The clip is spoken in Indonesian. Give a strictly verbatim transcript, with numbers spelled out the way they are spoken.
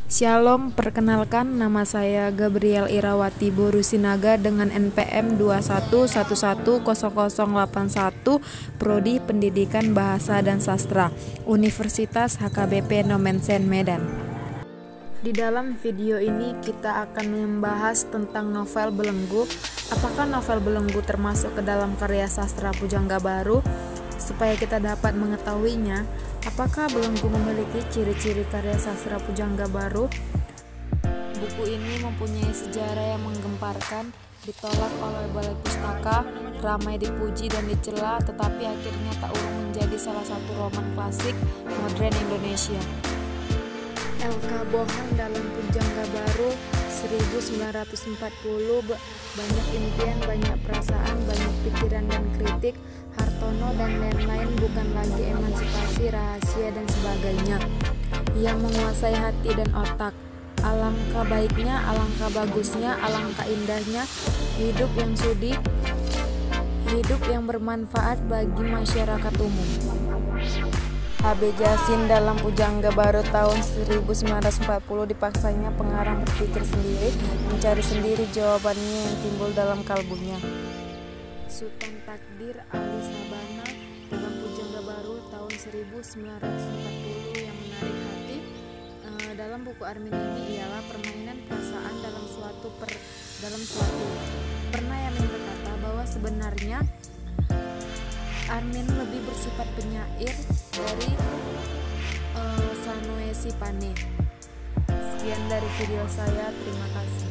Shalom, perkenalkan nama saya Gabriel Irawati Borusinaga dengan N P M dua satu satu satu nol nol nol delapan satu, Prodi Pendidikan Bahasa dan Sastra, Universitas H K B P Nomensen Medan. Di dalam video ini kita akan membahas tentang novel Belenggu. Apakah novel Belenggu termasuk ke dalam karya sastra pujangga baru? Supaya kita dapat mengetahuinya, apakah Belenggu memiliki ciri-ciri karya sastra pujangga baru? Buku ini mempunyai sejarah yang menggemparkan, ditolak oleh Balai Pustaka, ramai dipuji dan dicela, tetapi akhirnya tak urung menjadi salah satu roman klasik modern Indonesia. L K Bohan dalam Pujangga Baru seribu sembilan ratus empat puluh, banyak impian, banyak perasaan, banyak pikiran dan kritik, Hartono dan lain-lain, bukan lagi emansipasi, rahasia dan sebagainya, yang menguasai hati dan otak. Alangkah baiknya, alangkah bagusnya, alangkah indahnya hidup yang sudi, hidup yang bermanfaat bagi masyarakat umum. H B Jasin dalam Pujangga Baru tahun seribu sembilan ratus empat puluh, dipaksanya pengarang berpikir sendiri, mencari sendiri jawabannya yang timbul dalam kalbunya. Sultan Takdir Ali Sabana dalam Pujangga Baru tahun seribu sembilan ratus empat puluh, yang menarik hati e, dalam buku Armin ini ialah permainan perasaan dalam suatu per, dalam suatu. Pernah Yamin berkata bahwa sebenarnya Armin lebih bersifat penyair dari uh, Sanoe Sipane. Sekian dari video saya, terima kasih.